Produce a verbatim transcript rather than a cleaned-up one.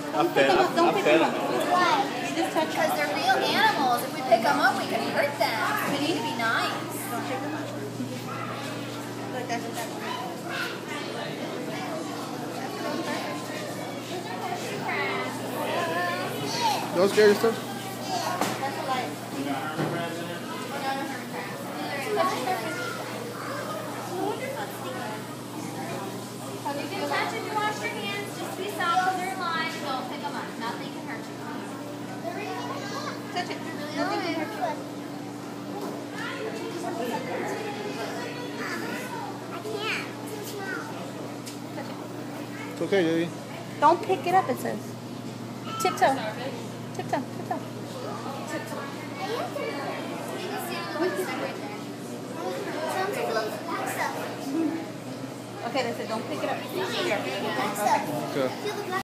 I fed them. Don't I pick fed them them. up. Why? Just touch Because them. they're real animals. If we pick them up, we can hurt them. We need to be nice. Don't pick them up. Look, that's what that's Don't scare yourself. That's a light. You can touch if you wash your hands. Just be soft because they're alive. Don't pick them up. Nothing can hurt you. touch it. Nothing can hurt you. I can't. It's too small. It's okay, Daddy. Don't pick it up, it says. Tiptoe. Tiptoe. Tiptoe. Okay, they said don't pick it up. Here. Okay.